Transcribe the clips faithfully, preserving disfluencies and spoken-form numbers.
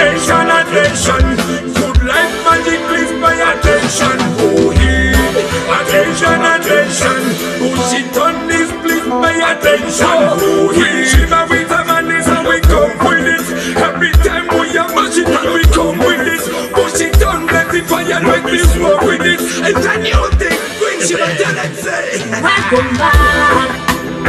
Attention, attention. Good life magic, please pay attention. Oh, heed. Attention, attention. Push it on this, please pay attention. Oh, heed. Shiver with a man is how we come with it. Every time we are mash it and we come with it. Push it on, let the fire like this, work with it. It's a new thing. Queen Shiver, tell it, say. Welcome back.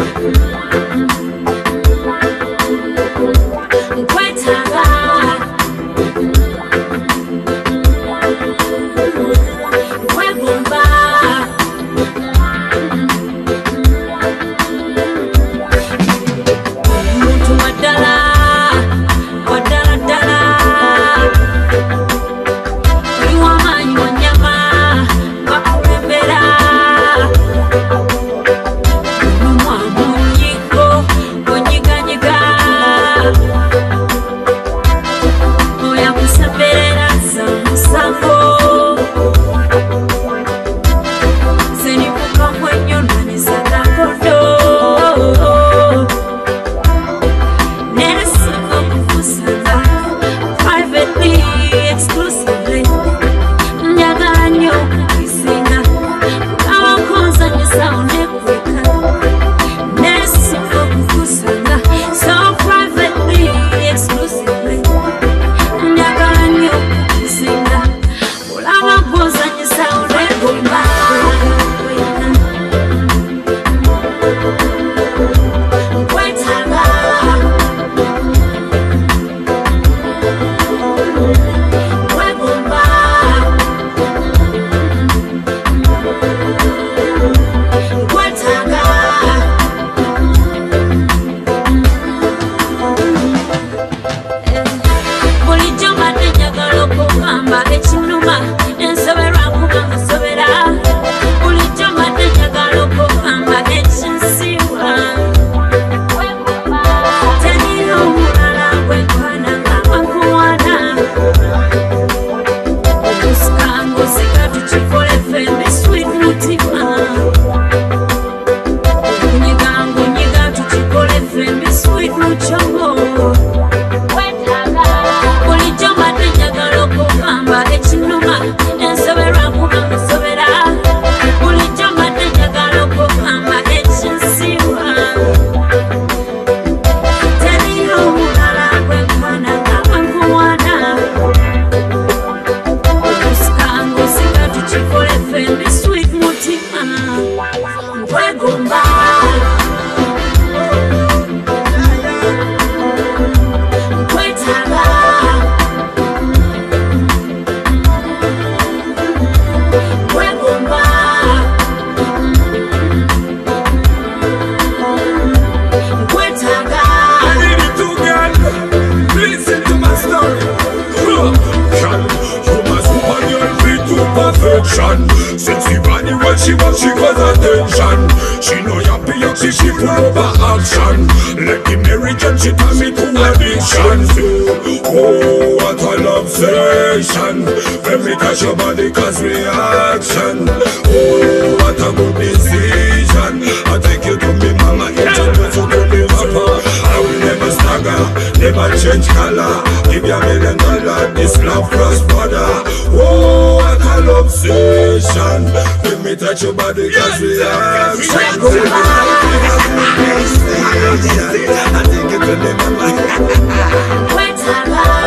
Since the body when she was, she got attention. She know happy up, she she full over action. Let the Mary Jane, she turn me to addiction. Oh, what a love session. When me touch your body cause reaction. Oh, what a good decision. I take you to me mama, introduce you to the rapper. I will never stagger, never change color. Give you a million dollar, this love cross border. Oh, what a love session. When me touch your body cause reaction. I take you to the mama.